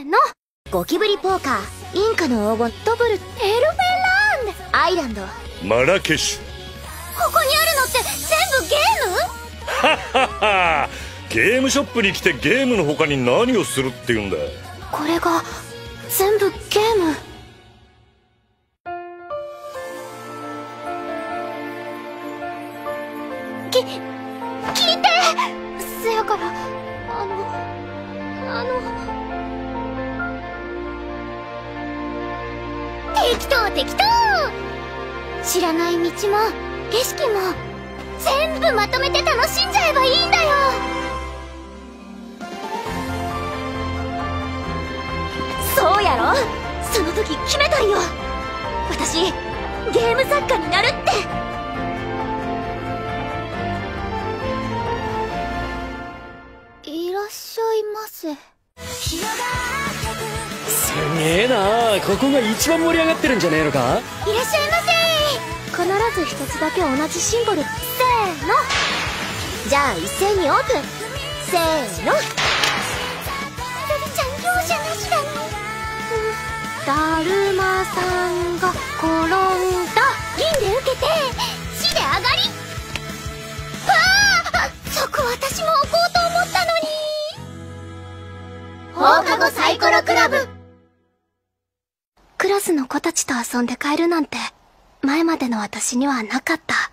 ーの。ゴキブリポーカー、インカの黄金、ドブル、エルフェランド、アイランド、 マラケシュ。 ここにあるのって全部ゲーム？ はっはっは。ゲームショップに来てゲームの他に何をするって言うんだ。 これが全部ゲーム。聞いて。せやから適当適当。知らない道も景色も全部まとめて楽しんじゃえばいいんだよ。そうやろ。その時決めたんよ。私ゲーム作家になるって。いらっしゃいませ。 すげえな。ここが一番盛り上がってるんじゃねえのか。 いらっしゃいませ。必ず一つだけ同じシンボル。せーの。じゃあ一斉にオープン。せーの。ルルちゃん容赦なしだね。だるまさんが転んだ。銀で受けて死で上がり。わあ、そこ私も置こうと思ったのに。放課後サイコロクラブ。クラスの子たちと遊んで帰るなんて前までの私にはなかった。